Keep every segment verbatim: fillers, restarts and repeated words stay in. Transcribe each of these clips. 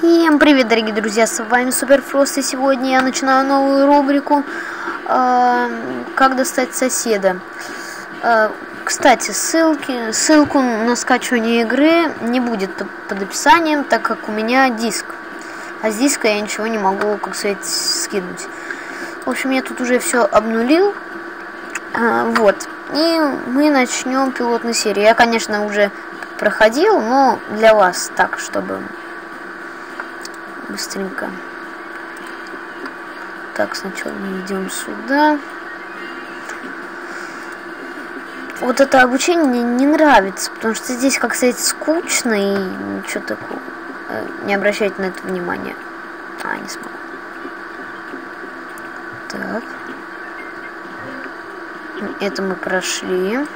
Всем привет, дорогие друзья, с вами Суперфрост, и сегодня я начинаю новую рубрику э, «Как достать соседа». Э, кстати, ссылки, ссылку на скачивание игры не будет под, под описанием, так как у меня диск. А с диска я ничего не могу, как сказать, скинуть. В общем, я тут уже все обнулил. Э, вот. И мы начнем пилотную серию. Я, конечно, уже проходил, но для вас так, чтобы... быстренько. Так, сначала мы идем сюда. Вот это обучение мне не нравится, потому что здесь, как сказать, скучно и ничего такого. Не обращайте на это внимания. А, не смогу. Так. Это мы прошли.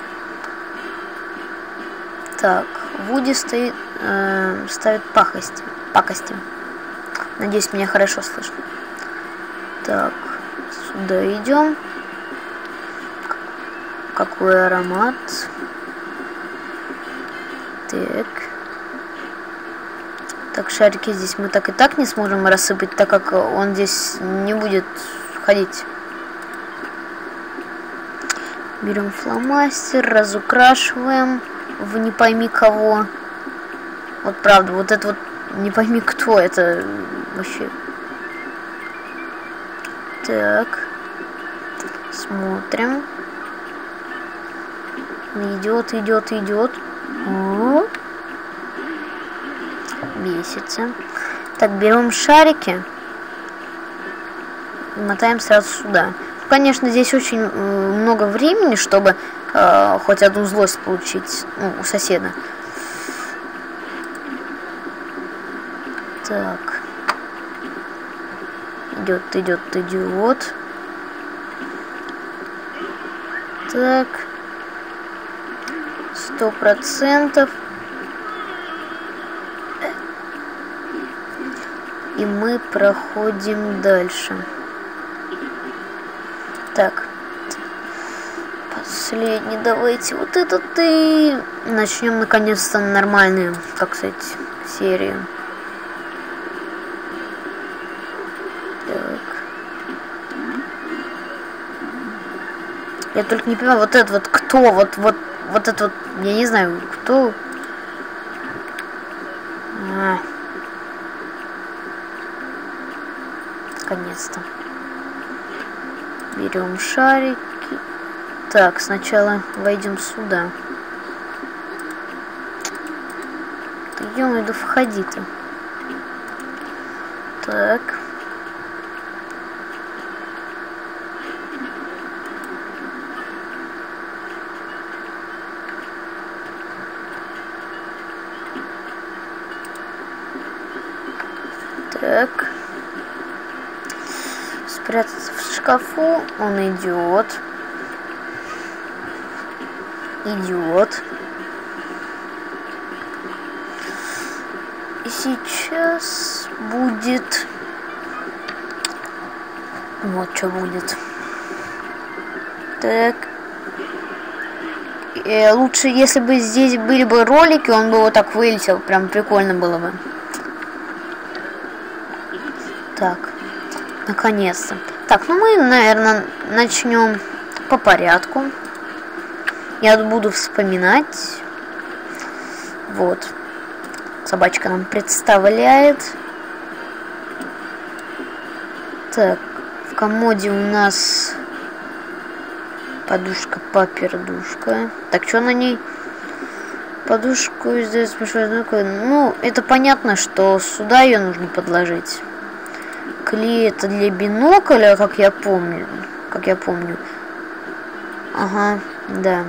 Так, Вуди стоит, э, ставит пакости. Пакости. Надеюсь, меня хорошо слышно. Так, сюда идем. Какой аромат. Так. Так, шарики здесь мы так и так не сможем рассыпать, так как он здесь не будет ходить. Берем фломастер, разукрашиваем в не пойми кого. Вот правда, вот это вот не пойми кто это вообще. Так. Смотрим. Идет, идет, идет. О. Бесится. Так, берем шарики. И мотаем сразу сюда. Конечно, здесь очень э, много времени, чтобы э, хоть одну злость получить, ну, у соседа. Так. Идет, идет, идет. Так. Сто процентов. И мы проходим дальше. Так. Последний, давайте вот этот и начнем наконец-то нормальную, как сказать, серию. Я только не понимаю, вот это вот кто, вот, вот, вот это вот, я не знаю, кто. А. Наконец-то. Берем шарики. Так, сначала войдем сюда. Идем, иду, входи-то. Так. Так. Спрятаться в шкафу. Он идет. Идет. И сейчас будет... Вот что будет. Так. И лучше, если бы здесь были бы ролики, он бы вот так вылетел. Прям прикольно было бы. Так, наконец-то. Так, ну мы, наверное, начнем по порядку. Я буду вспоминать. Вот. Собачка нам представляет. Так, в комоде у нас подушка-папердушка. Так, что на ней? Подушку издает большой звук. Ну, это понятно, что сюда ее нужно подложить. Клей это для бинокля, как я помню. Как я помню. Ага, да.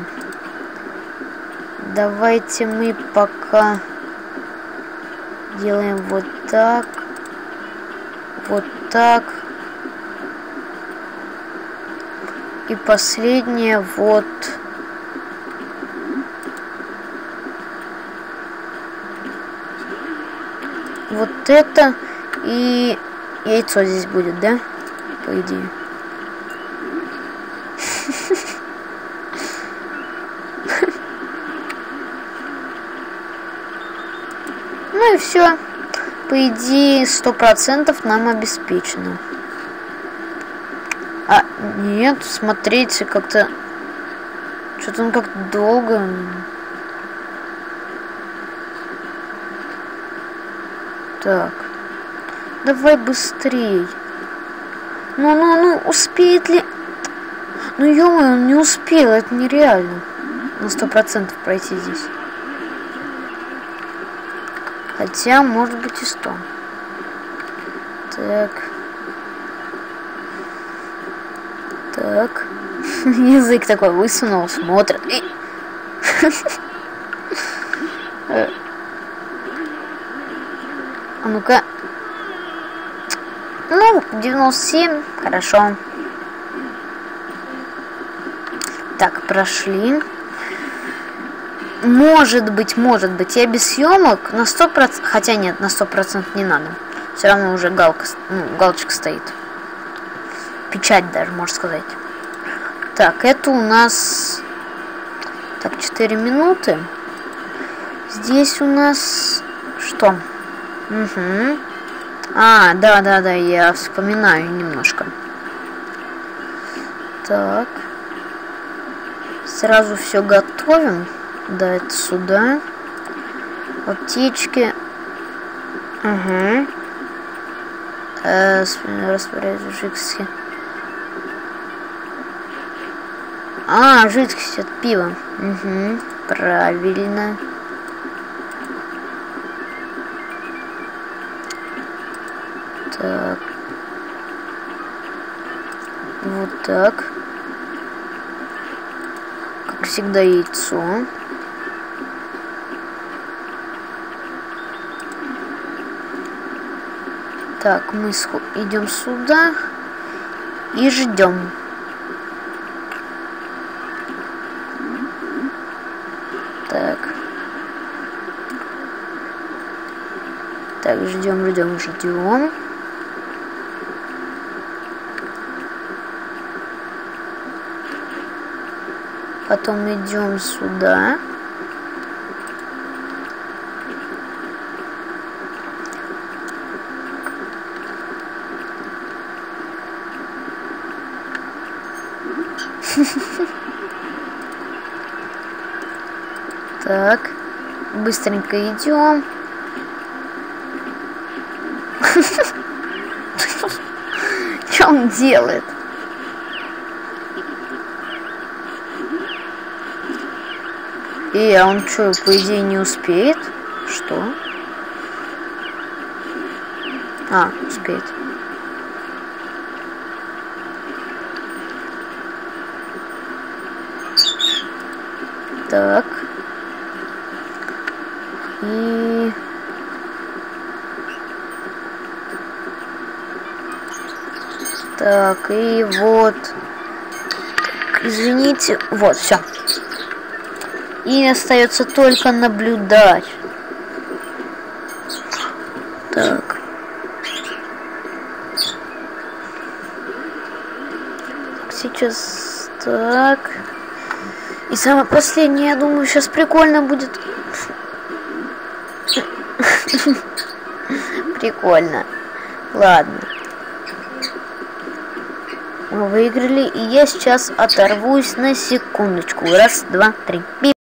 Давайте мы пока делаем вот так. Вот так. И последнее вот. Вот это и... Яйцо здесь будет, да? По идее. Ну и все. по идее, сто процентов нам обеспечено. А, нет, смотрите, как-то... Что-то он как-то долго... Так. Давай быстрей. Ну-ну-ну, успеет ли... Ну, ё-моё, он не успел, это нереально. На сто процентов пройти здесь. Хотя, может быть, и сто. Так. Так. Язык такой высунул, смотрит. А ну-ка. Ну, девяносто семь. Хорошо. Так, прошли. Может быть, может быть, я без съемок на сто процентов... Хотя нет, на сто процентов не надо. Все равно уже галка, ну, галочка стоит. Печать даже, можно сказать. Так, это у нас... Так, четыре минуты. Здесь у нас... Что? Угу. А, да-да-да, я вспоминаю немножко. Так. Сразу все готовим. Да, это сюда. Аптечки. Угу. Э, распорядок жидкости. А, жидкость от пива. Угу. Правильно. Так. Вот так. Как всегда, яйцо. Так, мы идем сюда и ждем. Так. Так, ждем, ждем, ждем. Потом идем сюда. Так, быстренько идем. Что он делает? И а он что, по идее, не успеет? Что? А, успеет. Так. И... Так, и вот. Так, извините. Вот, все. И остается только наблюдать. Так. Сейчас так. И самое последнее, я думаю, сейчас прикольно будет. Прикольно. Ладно. Мы выиграли, и я сейчас оторвусь на секундочку. Раз, два, три.